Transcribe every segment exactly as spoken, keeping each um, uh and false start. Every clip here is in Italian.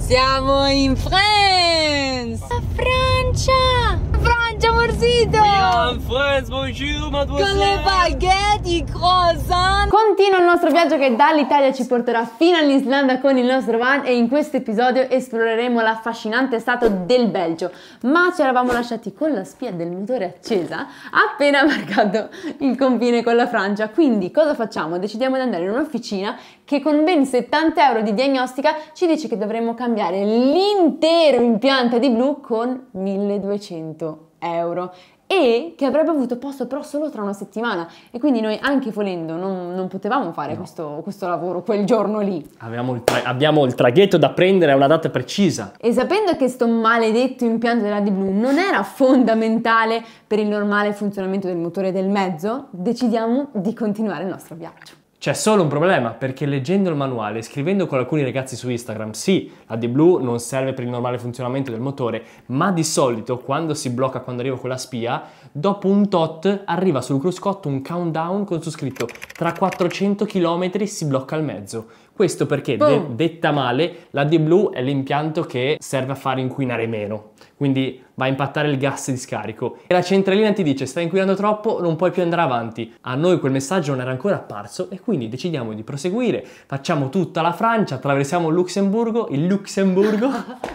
Siamo in France! La Francia! Francia, morsito! We are in France, bonjour, mademoiselle! Con le baguette, i croissant! Continua il nostro viaggio che dall'Italia ci porterà fino all'Islanda con il nostro van e in questo episodio esploreremo l'affascinante stato del Belgio. Ma ci eravamo lasciati con la spia del motore accesa appena marcato il confine con la Francia. Quindi cosa facciamo? Decidiamo di andare in un'officina che con ben settanta euro di diagnostica ci dice che dovremmo cambiare l'intero impianto AdiBlue con milleduecento euro e che avrebbe avuto posto però solo tra una settimana, e quindi noi anche volendo non, non potevamo fare no. questo, questo lavoro quel giorno lì. Abbiamo il, abbiamo il traghetto da prendere a una data precisa. E sapendo che sto maledetto impianto dell'AdiBlue non era fondamentale per il normale funzionamento del motore del mezzo, decidiamo di continuare il nostro viaggio. C'è solo un problema, perché leggendo il manuale e scrivendo con alcuni ragazzi su Instagram, sì, l'AdiBlue non serve per il normale funzionamento del motore, ma di solito quando si blocca, quando arriva quella spia, dopo un tot arriva sul cruscotto un countdown con su scritto tra quattrocento chilometri si blocca il mezzo. Questo perché, de detta male, l'AdiBlue è l'impianto che serve a far inquinare meno, quindi va a impattare il gas di scarico. E la centralina ti dice, stai inquinando troppo, non puoi più andare avanti. A noi quel messaggio non era ancora apparso e quindi decidiamo di proseguire. Facciamo tutta la Francia, attraversiamo il Lussemburgo, il Lussemburgo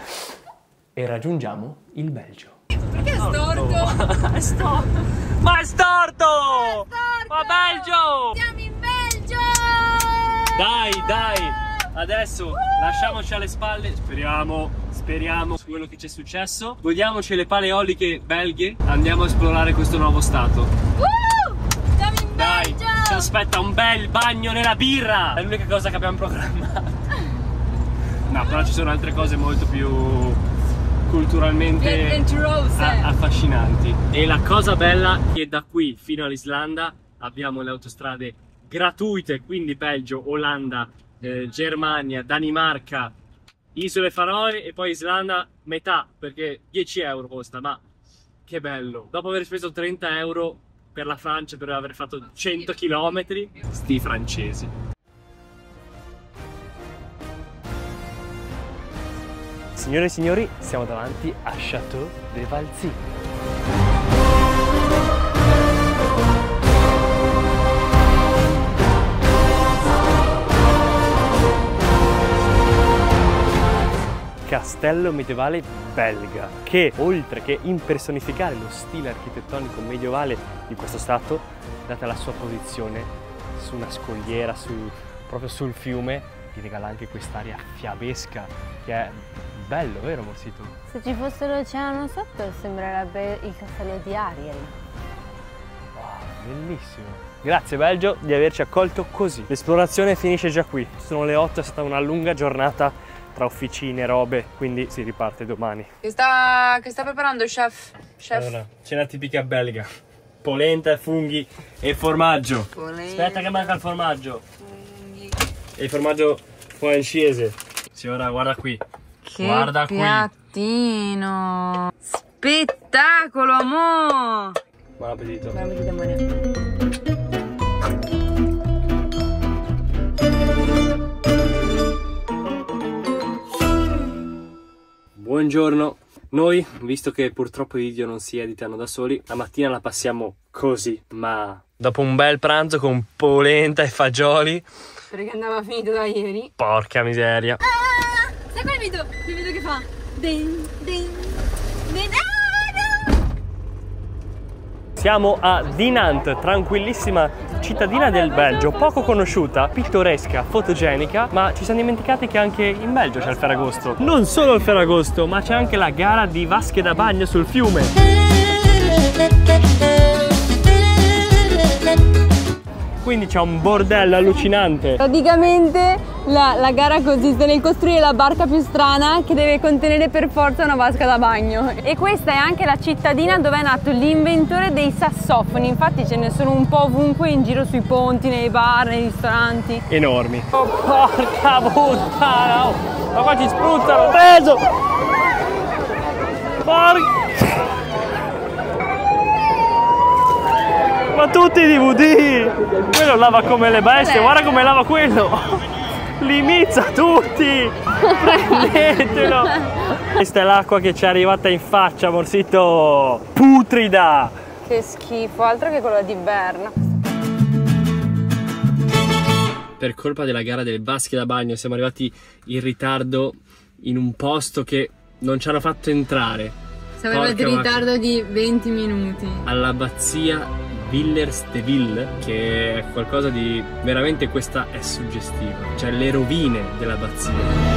e raggiungiamo il Belgio. Perché è storto? È storto! Ma è storto! È storto! Ma Belgio! Siamo in Belgio! Dai, dai! Adesso lasciamoci alle spalle, speriamo, speriamo su quello che ci è successo. Godiamoci le pale eoliche belghe, andiamo a esplorare questo nuovo stato. Uh! Siamo in Dai, Belgio! ci aspetta un bel bagno nella birra! È l'unica cosa che abbiamo programmato. No, però ci sono altre cose molto più culturalmente affascinanti. E la cosa bella è che da qui fino all'Islanda abbiamo le autostrade gratuite, quindi Belgio, Olanda, eh, Germania, Danimarca, Isole Faroe e poi Islanda metà, perché dieci euro costa, ma che bello! Dopo aver speso trenta euro per la Francia, per aver fatto cento chilometri, sti francesi. Signore e signori, siamo davanti a Château de Valcy. Castello medievale belga, che oltre che impersonificare lo stile architettonico medievale di questo stato, data la sua posizione su una scogliera, su, proprio sul fiume, ti regala anche quest'aria fiabesca che è bello, vero Morsito? Se ci fosse l'oceano sotto sembrerebbe il castello di Ariel. Wow, bellissimo! Grazie Belgio di averci accolto così. L'esplorazione finisce già qui, sono le otto, è stata una lunga giornata tra officine, robe, quindi si riparte domani. Che sta, che sta preparando, chef? chef? Allora, cena tipica belga. Polenta, funghi e formaggio. Polenta. Aspetta che manca il formaggio. Funghi. E il formaggio francese. Signora, guarda qui. Che guarda piattino. Qui. Spettacolo, amore. Buon appetito. Buon appetito, amore. Buongiorno, noi, visto che purtroppo i video non si editano da soli, la mattina la passiamo così, ma dopo un bel pranzo con polenta e fagioli, perché andava finito da ieri. Porca miseria. Ah, sai quel video? Quel video che fa din, din, din, ah, no. Siamo a Dinant, tranquillissima cittadina del Belgio, poco conosciuta, pittoresca, fotogenica, ma ci siamo dimenticati che anche in Belgio c'è il Ferragosto. Non solo il Ferragosto, ma c'è anche la gara di vasche da bagno sul fiume. Quindi c'è un bordello allucinante. Praticamente la, la gara consiste nel costruire la barca più strana che deve contenere per forza una vasca da bagno. E questa è anche la cittadina dove è nato l'inventore dei sassofoni. Infatti ce ne sono un po' ovunque in giro sui ponti, nei bar, nei ristoranti. Enormi. Oh, porca puttana! Ma qua ci spruzzano! Preso! Porca! Ma tutti i D V D! Quello lava come le bestie, guarda come lava quello! li mizza tutti! Prendetelo! Questa è l'acqua che ci è arrivata in faccia, morsito putrida! Che schifo, altro che quello di Berna. Per colpa della gara delle vasche da bagno siamo arrivati in ritardo in un posto che non ci hanno fatto entrare. Siamo arrivati in ritardo di venti minuti. All'abbazia Villers de Ville, che è qualcosa di veramente, questa è suggestiva, cioè le rovine dell'abbazia.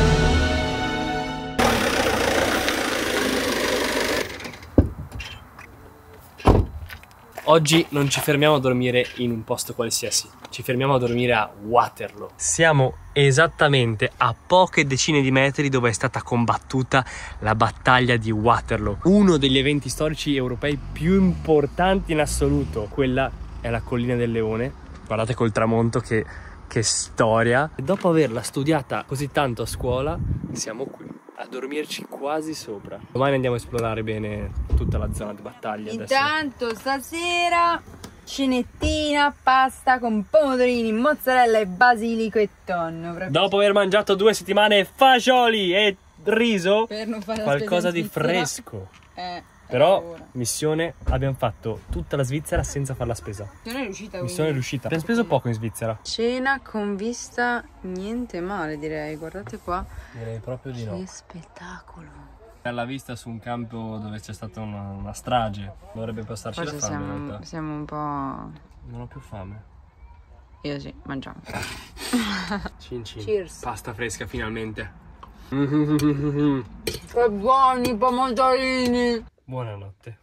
Oggi non ci fermiamo a dormire in un posto qualsiasi, ci fermiamo a dormire a Waterloo. Siamo esattamente a poche decine di metri dove è stata combattuta la battaglia di Waterloo, uno degli eventi storici europei più importanti in assoluto. Quella è la Collina del Leone, guardate col tramonto che, che storia. E dopo averla studiata così tanto a scuola, siamo qui a dormirci quasi sopra. Domani andiamo a esplorare bene tutta la zona di battaglia. Intanto adesso. Stasera cenettina, pasta con pomodorini, mozzarella e basilico e tonno. Proprio. Dopo aver mangiato due settimane fagioli e riso, per non fare qualcosa di fresco. Eh, Però, missione, abbiamo fatto tutta la Svizzera senza fare la spesa. Non è riuscita. Missione riuscita. Abbiamo speso poco in Svizzera. Cena con vista niente male, direi. Guardate qua. Direi proprio di no. Che spettacolo. Alla vista su un campo dove c'è stata una, una strage. Dovrebbe passarci la Forse fame in siamo, realtà. siamo un po'... Non ho più fame. Io sì, mangiamo. Cin cin. Cheers. Pasta fresca finalmente. Che buoni i pomodorini. Buonanotte.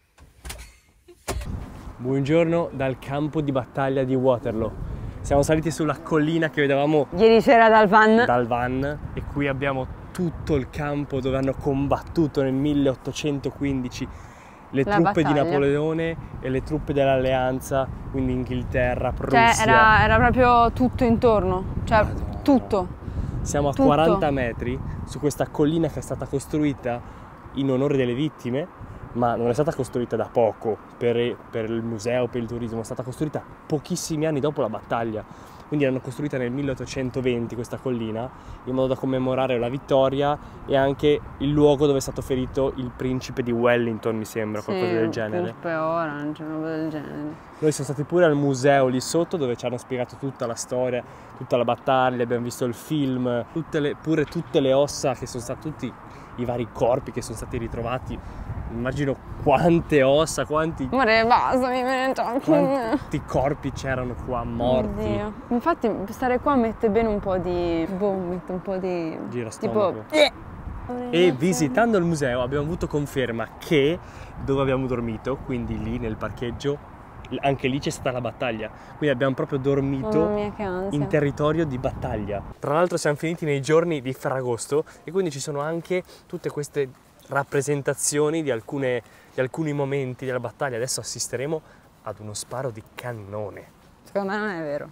Buongiorno dal campo di battaglia di Waterloo. Siamo saliti sulla collina che vedevamo Ieri sera dal van. dal van e qui abbiamo tutto il campo dove hanno combattuto nel milleottocentoquindici le La truppe battaglia. di Napoleone e le truppe dell'Alleanza, quindi Inghilterra, Cioè Prussia. era, era proprio tutto intorno. Cioè Madonna. tutto. Siamo a tutto. quaranta metri su questa collina che è stata costruita in onore delle vittime, ma non è stata costruita da poco per, per il museo, per il turismo, è stata costruita pochissimi anni dopo la battaglia. Quindi l'hanno costruita nel milleottocentoventi questa collina in modo da commemorare la vittoria e anche il luogo dove è stato ferito il principe di Wellington, mi sembra, qualcosa del genere. Per ora, non c'è roba del genere. Noi siamo stati pure al museo lì sotto dove ci hanno spiegato tutta la storia, tutta la battaglia, abbiamo visto il film, tutte le, pure tutte le ossa che sono stati, tutti i vari corpi che sono stati ritrovati. Immagino quante ossa, quanti, Amore, basta, mi viene già. quanti corpi c'erano qua morti. Oddio. Infatti stare qua mette bene un po' di... boh, mette un po' di... Girastomaco. tipo... E visitando il museo abbiamo avuto conferma che dove abbiamo dormito, quindi lì nel parcheggio, anche lì c'è stata la battaglia. Quindi abbiamo proprio dormito Mamma mia, che ansia. in territorio di battaglia. Tra l'altro siamo finiti nei giorni di Ferragosto e quindi ci sono anche tutte queste rappresentazioni di, alcune, di alcuni momenti della battaglia. Adesso assisteremo ad uno sparo di cannone. Secondo me non è vero.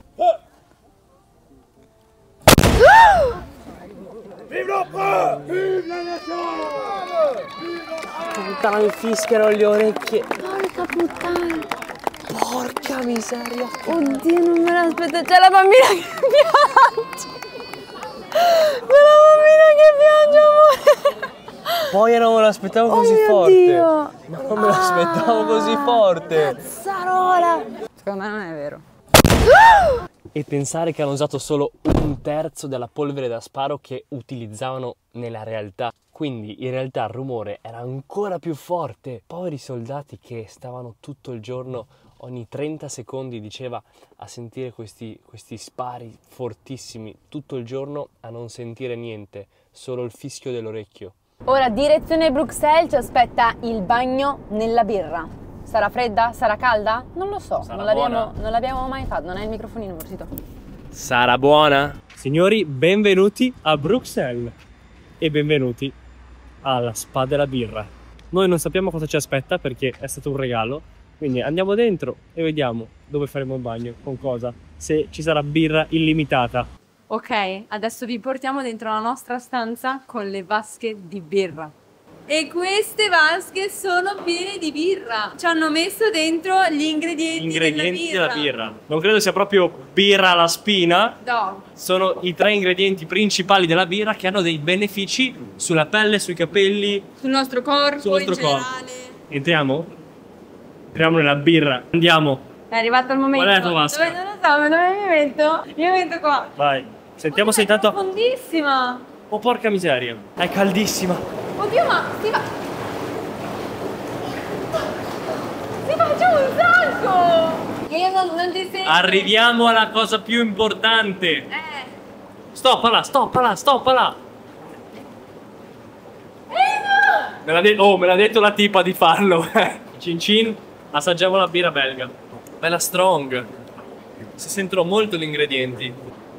Puttana, mi fischiano le orecchie. Porca puttana. Porca miseria. Oddio, non me l'aspetto. C'è la bambina che piange. C'è la bambina che piange, amore. Poi non me l'aspettavo così mio forte. Dio. Ma non me l'aspettavo così forte. Cazzarola. Secondo me non è vero. E pensare che hanno usato solo un terzo della polvere da sparo che utilizzavano nella realtà. Quindi in realtà il rumore era ancora più forte. Poveri soldati che stavano tutto il giorno, ogni trenta secondi diceva, a sentire questi, questi spari fortissimi, tutto il giorno a non sentire niente, solo il fischio dell'orecchio. Ora, direzione Bruxelles, ci aspetta il bagno nella birra. Sarà fredda? Sarà calda? Non lo so, Sarà non l'abbiamo, buona? non l'abbiamo mai fatto, non hai il microfonino, Morsito. Sarà buona? Signori, benvenuti a Bruxelles e benvenuti alla Spa della Birra. Noi non sappiamo cosa ci aspetta perché è stato un regalo, quindi andiamo dentro e vediamo dove faremo il bagno, con cosa, se ci sarà birra illimitata. Ok, adesso vi portiamo dentro la nostra stanza con le vasche di birra. E queste vasche sono piene di birra. Ci hanno messo dentro gli ingredienti, Ingredienti della della birra. birra. Non credo sia proprio birra alla spina. No. Sono i tre ingredienti principali della birra che hanno dei benefici sulla pelle, sui capelli, Sul nostro corpo sul nostro in corpo. generale. Entriamo? Entriamo nella birra. Andiamo. È arrivato il momento. Qual è la tua vasca? Dove, non lo so, ma dove mi metto? Io mi metto qua. Vai. Sentiamo Oddio, se è intanto... profondissima. Oh, porca miseria. È caldissima. Oddio, ma si va. Si va giù un sacco. Io non, non ti sento. Arriviamo alla cosa più importante. Eh. Stoppala, stoppala, stoppala. Eh no! Me l'ha de- oh, me l'ha detto la tipa di farlo. Cin cin, assaggiamo la birra belga. Bella strong. Si sentono molto gli ingredienti.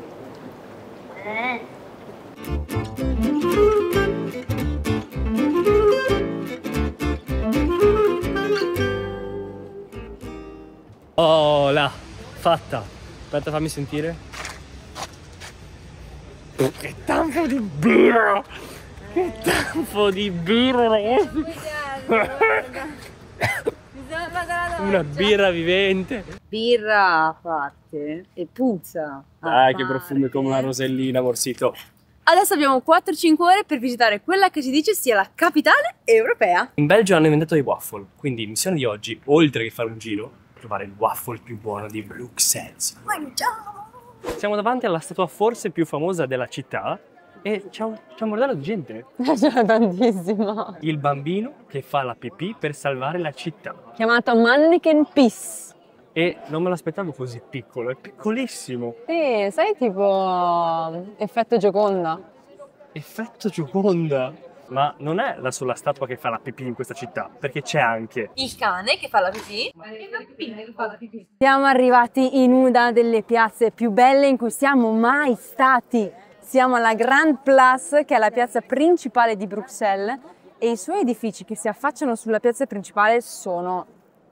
Oh, là, fatta. Aspetta, fammi sentire. Oh, che tanfo di birra! Che tanfo di birra, ragazzi! Una birra vivente. Birra a parte e puzza. Dai, che profumo, come una rosellina, morsito. Adesso abbiamo quattro cinque ore per visitare quella che si dice sia la capitale europea. In Belgio hanno inventato i waffle, quindi missione di oggi, oltre che fare un giro, trovare il waffle più buono di Bruxelles. Mangiamo! Siamo davanti alla statua forse più famosa della città e c'è un, c'è un bordello di gente. C'è tantissimo. Il bambino che fa la pipì per salvare la città. Chiamato Mannequin Peace. E non me l'aspettavo così piccolo, è piccolissimo. Sì, sai tipo effetto Gioconda. Effetto Gioconda. Ma non è la sola statua che fa la pipì in questa città, perché c'è anche Il cane che fa la pipì. E la pipì che fa la pipì. Siamo arrivati in una delle piazze più belle in cui siamo mai stati. Siamo alla Grand Place, che è la piazza principale di Bruxelles, e i suoi edifici che si affacciano sulla piazza principale sono,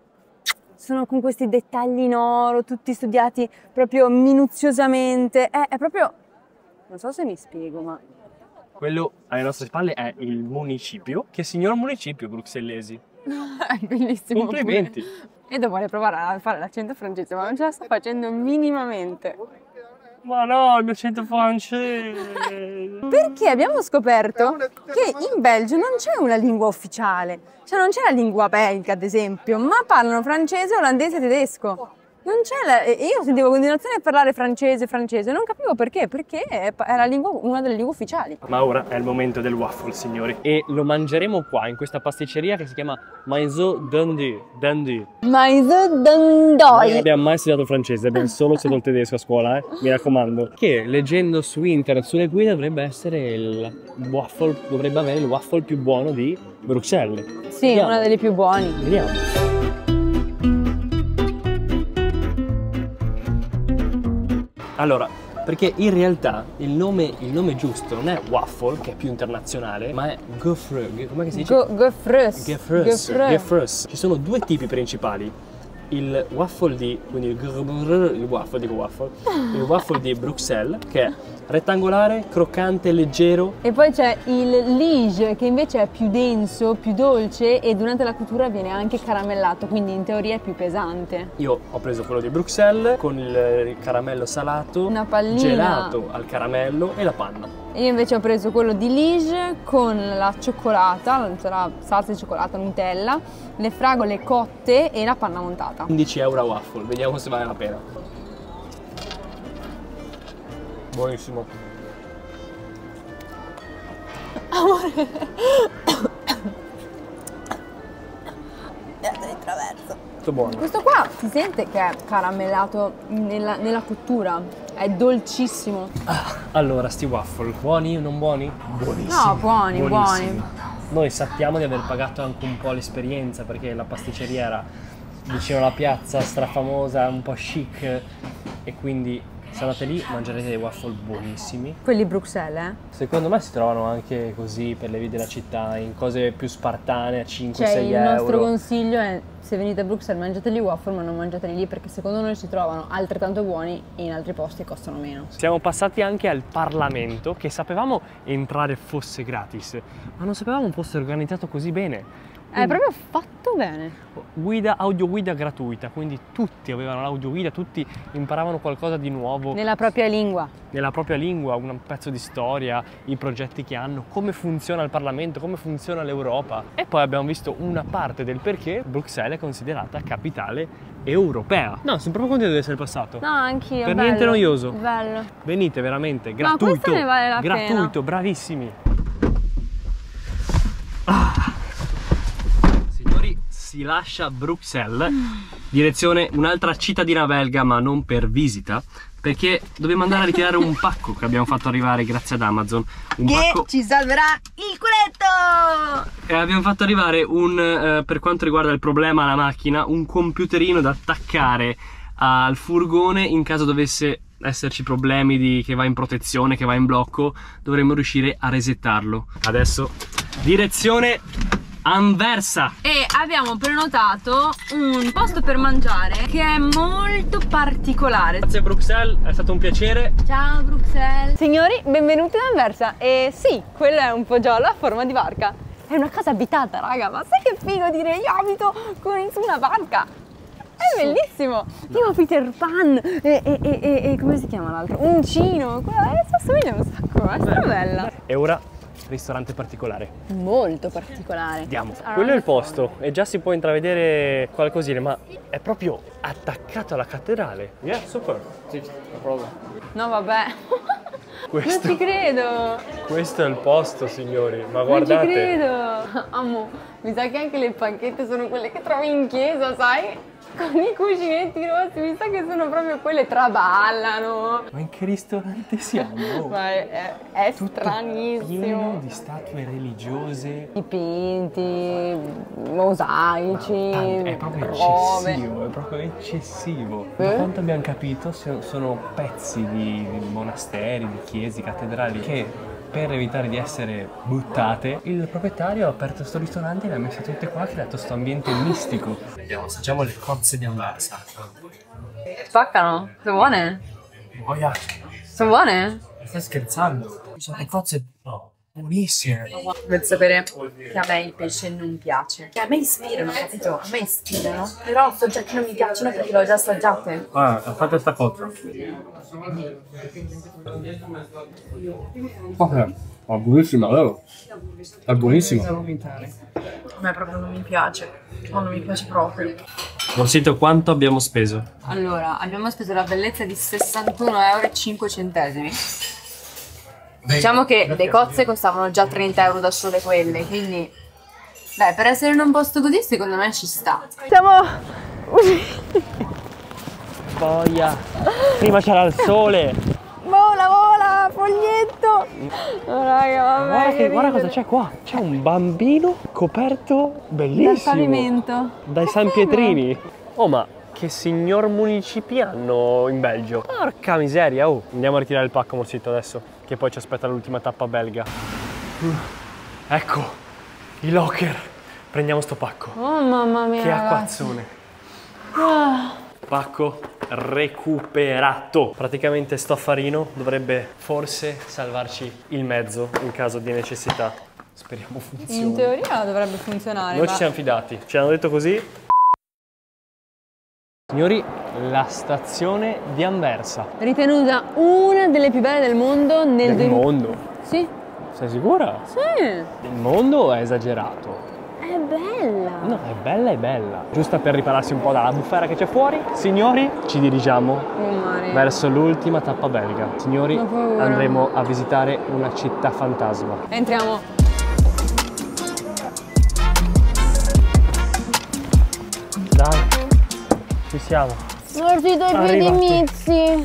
sono con questi dettagli in oro, tutti studiati proprio minuziosamente. È, è proprio... non so se mi spiego, ma... quello alle nostre spalle è il municipio. Che signor municipio bruxellesi. è bellissimo. Complimenti. Pure. E dopo vorrei provare a fare l'accento francese, ma non ce la sto facendo minimamente. Ma no, il mio accento francese. Perché abbiamo scoperto che in Belgio non c'è una lingua ufficiale, cioè non c'è la lingua belga ad esempio, ma parlano francese, olandese e tedesco. Non c'è la... Io sentivo a continuazione parlare francese, francese, non capivo perché, perché è la lingua, una delle lingue ufficiali. Ma ora è il momento del waffle, signori. E lo mangeremo qua, in questa pasticceria che si chiama Maison Dundee. Dundee. Maison Non Dundee. abbiamo mai studiato francese, abbiamo solo studiato il tedesco a scuola, eh? Mi raccomando. Che leggendo su internet, sulle guide, dovrebbe essere il waffle, dovrebbe avere il waffle più buono di Bruxelles. Sì, Vediamo. una delle più buoni. Vediamo. Allora, perché in realtà il nome, il nome giusto non è waffle, che è più internazionale, ma è gaufre. Come si dice? Go, Gaufreuse. Gaufreuse. Gaufreuse. Ci sono due tipi principali. Il waffle di, quindi il, grrr, il waffle, dico waffle, il waffle di Bruxelles, che è rettangolare, croccante, leggero. E poi c'è il Liege, che invece è più denso, più dolce e durante la cottura viene anche caramellato, quindi in teoria è più pesante. Io ho preso quello di Bruxelles con il caramello salato, Una pallina. gelato al caramello e la panna. Io invece ho preso quello di Liege con la cioccolata, la salsa di cioccolata, Nutella, le fragole cotte e la panna montata. quindici euro a waffle, vediamo se vale la pena. Buonissimo. Amore. Tutto buono. Questo qua si sente che è caramellato nella, nella cottura, è dolcissimo. Allora, sti waffle, buoni o non buoni? Buonissimi. No, buoni, Buonissimi. Noi sappiamo di aver pagato anche un po' l'esperienza perché la pasticceria era vicino alla piazza, strafamosa, un po' chic e quindi Se andate lì mangerete dei waffle buonissimi. Quelli Bruxelles, eh? Secondo me si trovano anche così per le vie della città, in cose più spartane a cinque Cioè, sei il euro. nostro consiglio è: se venite a Bruxelles mangiateli i waffle, ma non mangiateli lì, perché secondo noi si trovano altrettanto buoni e in altri posti costano meno. Siamo passati anche al Parlamento, che sapevamo entrare fosse gratis, ma non sapevamo fosse organizzato così bene. È proprio fatto bene. Guida, audioguida gratuita, quindi tutti avevano l'audioguida, tutti imparavano qualcosa di nuovo Nella propria lingua. nella propria lingua, un pezzo di storia, i progetti che hanno, come funziona il Parlamento, come funziona l'Europa. E poi abbiamo visto una parte del perché Bruxelles è considerata capitale europea. No, sono proprio contento di essere passato. No, anch'io. Per bello, niente noioso. Bello. Venite veramente, No, gratuito. questo ne vale la gratuito, pena. bravissimi. Ah. Signori, si lascia Bruxelles, direzione un'altra cittadina belga, ma non per visita, perché dobbiamo andare a ritirare un pacco che abbiamo fatto arrivare grazie ad Amazon. Un Che pacco ci salverà il culetto! e abbiamo fatto arrivare un, eh, per quanto riguarda il problema alla macchina, un computerino da attaccare al furgone in caso dovesse esserci problemi di, che va in protezione, che va in blocco, dovremmo riuscire a resettarlo. Adesso direzione Anversa. E abbiamo prenotato un posto per mangiare che è molto particolare. Grazie Bruxelles, è stato un piacere. Ciao Bruxelles. Signori, benvenuti in Anversa. E sì, quello è un poggiolo a forma di barca. È una casa abitata, raga, ma sai che figo dire io abito con, su una barca? È bellissimo! Tipo Peter Pan e, e, e, e, e come si chiama l'altro? Uncino! Quella eh, si assomiglia un sacco, è strabella! E ora ristorante particolare. Molto particolare. Andiamo. Quello è il posto e già si può intravedere qualcosina, ma è proprio attaccato alla cattedrale. Yeah, super. Sì, no problem. No, vabbè. Questo, Non ci credo. questo è il posto, signori. Ma Non ci guardate. credo. Amo, mi sa che anche le panchette sono quelle che trovi in chiesa, sai? Con i cuscinetti rossi, mi sa che sono proprio quelle, traballano. Ma in che ristorante siamo? Ma è, è Tutto stranissimo. pieno di statue religiose. Dipinti, mosaici, È proprio robe. eccessivo, è proprio eccessivo. Eh? Da quanto abbiamo capito so- sono pezzi di monasteri, di chiese, cattedrali che per evitare di essere buttate il proprietario ha aperto sto ristorante e le ha messe tutte qua, ha creato sto ambiente mistico. Andiamo, assaggiamo le cozze di Anversa. Spaccano? Sono buone? Boia, Sono buone? stai scherzando? Sono le cozze buonissime. Per sapere che a me il pesce non piace. Che a me ispirano, capito? A me ispirano. Però so già che non mi piacciono perché l'ho già assaggiate. Ah, fate sta cozza. Ok, è buonissima, vero? È buonissima. A me proprio non mi piace. O non mi piace proprio. Non sento quanto abbiamo speso. Allora, abbiamo speso la bellezza di sessantuno euro e cinque centesimi. Diciamo che le cozze costavano già trenta euro da sole quelle, quindi... Beh, per essere in un posto così secondo me ci sta. Siamo... Boia, prima c'era il sole. Vola, vola, foglietto! Oh, raga, vabbè, Guarda, che che, guarda ridere. cosa c'è qua. C'è un bambino coperto bellissimo. Dal pavimento. Dai San Pietrini. Oh, ma che signor municipi hanno in Belgio. Porca miseria, oh. Andiamo a ritirare il pacco, morsito, adesso, che poi ci aspetta l'ultima tappa belga. Uh, ecco, i locker. Prendiamo sto pacco. Oh mamma mia, Che ragazzi. acquazzone. Ah. Pacco recuperato. Praticamente sto affarino dovrebbe forse salvarci il mezzo in caso di necessità. Speriamo funzioni. In teoria dovrebbe funzionare, Noi ma... ci siamo fidati, ci hanno detto così. Signori, la stazione di Anversa. Ritenuta una delle più belle del mondo nel... Del duemila mondo. Sì, Sei sicura? sì, Il mondo è esagerato. è bella. No, è bella, è bella. Giusta per ripararsi un po' dalla bufera che c'è fuori. Signori, ci dirigiamo Oh Maria. verso l'ultima tappa belga. Signori, Ho paura. andremo a visitare una città fantasma. Entriamo. Dai, ci siamo. Partito i piedi Arrivati. inizi.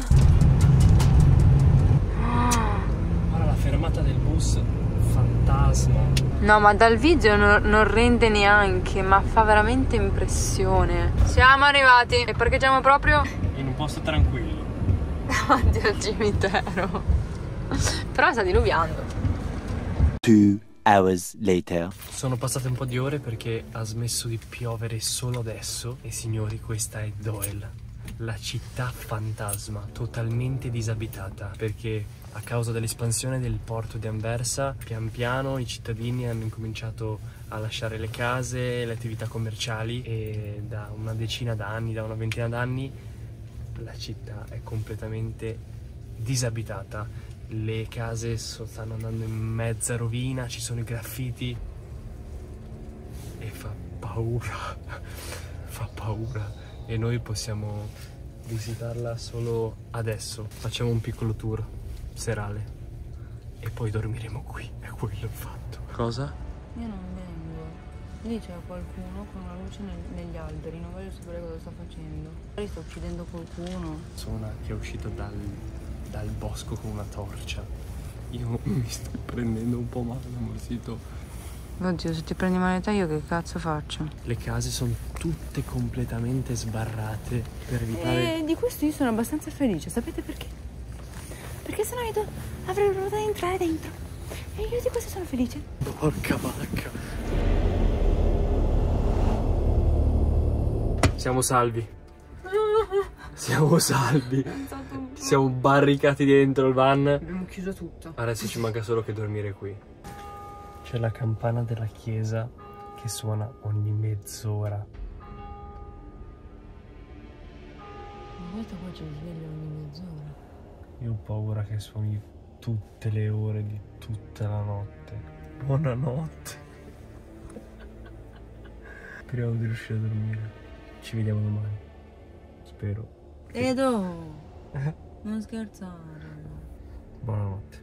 Guarda la fermata del bus, fantasma. No, ma dal video non, non rende neanche, ma fa veramente impressione. Siamo arrivati e parcheggiamo proprio In un posto tranquillo. davanti al cimitero. Però sta diluviando. Two hours later. Sono passate un po' di ore perché ha smesso di piovere solo adesso. E signori, questa è Doel, la città fantasma, totalmente disabitata, perché a causa dell'espansione del porto di Anversa, pian piano i cittadini hanno incominciato a lasciare le case, le attività commerciali, e da una decina d'anni, da una ventina d'anni, la città è completamente disabitata. Le case so, stanno andando in mezza rovina, ci sono i graffiti e fa paura, fa paura. E noi possiamo visitarla solo adesso. Facciamo un piccolo tour serale e poi dormiremo qui, è quello il fatto. Cosa? Io non vengo. Lì c'è qualcuno con una luce nel, negli alberi, non voglio sapere cosa sta facendo. Magari sta uccidendo qualcuno. Persona che è uscito dal, dal bosco con una torcia. Io mi sto prendendo un po' male, amorcito. Oddio, se ti prendi male te io che cazzo faccio? Le case sono tutte completamente sbarrate per evitare... E di questo io sono abbastanza felice, sapete perché? Perché sennò io do- avrei provato ad entrare dentro. E io di questo sono felice. Porca vacca. Siamo salvi. Siamo salvi. Ci siamo barricati dentro il van. Abbiamo chiuso tutto. Adesso ci manca solo che dormire qui. C'è la campana della chiesa che suona ogni mezz'ora. Ma guarda qua c'è il sveglio ogni mezz'ora. Io ho paura che suoni tutte le ore di tutta la notte. Buonanotte. Speriamo di riuscire a dormire. Ci vediamo domani. Spero. Edo! Non scherzare. Buonanotte.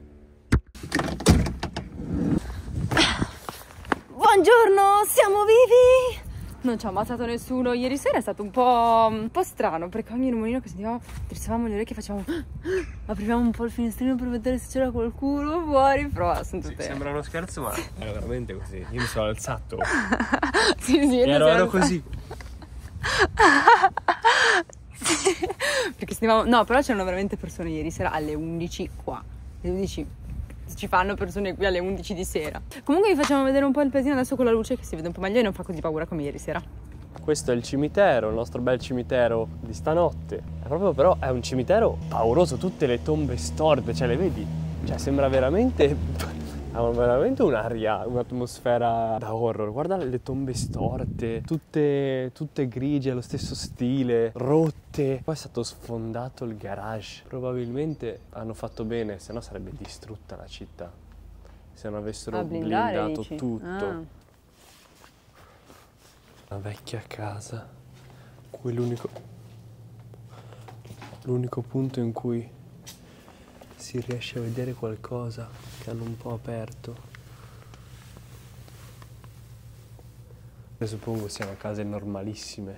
Buongiorno, siamo vivi! Non ci ha ammazzato nessuno. Ieri sera è stato un po', un po' strano, perché ogni rumorino che sentivamo, drizzavamo le orecchie e facevamo aprivamo un po' il finestrino per vedere se c'era qualcuno fuori, però sono tutte... Sì, sembra uno scherzo, ma era veramente così. Io mi sono alzato. Sì, sì, E ero, ero così. Sì, perché sentivamo... No, però c'erano veramente persone ieri sera alle undici qua. Alle undici ci fanno persone qui alle undici di sera. Comunque vi facciamo vedere un po' il paesino adesso con la luce che si vede un po' meglio e non fa così paura come ieri sera. Questo è il cimitero, il nostro bel cimitero di stanotte. È proprio però è un cimitero pauroso, tutte le tombe storte, cioè le vedi? Cioè sembra veramente... ha veramente un'aria, un'atmosfera da horror. Guarda le tombe storte, tutte, tutte grigie, allo stesso stile, rotte. Poi è stato sfondato il garage. Probabilmente hanno fatto bene, se no sarebbe distrutta la città. Se non avessero Ah, blindare, blindato dici? tutto. Ah. Una vecchia casa. Quell'unico... l'unico punto in cui si riesce a vedere qualcosa che hanno un po' aperto. Io suppongo siano case normalissime.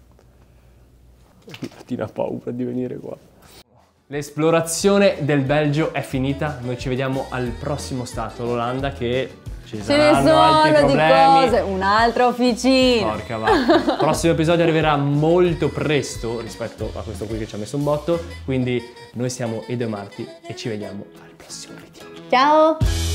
Martina ha paura di venire qua. L'esplorazione del Belgio è finita. Noi ci vediamo al prossimo stato, l'Olanda, che ci Ce ne saranno altri sono di problemi. cose, un'altra officina. Porca vacca. Il prossimo episodio arriverà molto presto rispetto a questo qui che ci ha messo un botto. Quindi noi siamo Edo e Marti e ci vediamo al prossimo video. Ciao!